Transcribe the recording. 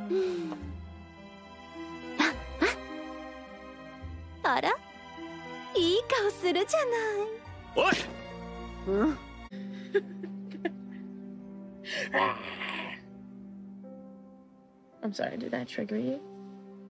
あら、いい顔するじゃない。おい。うん。 I'm sorry, did that trigger you?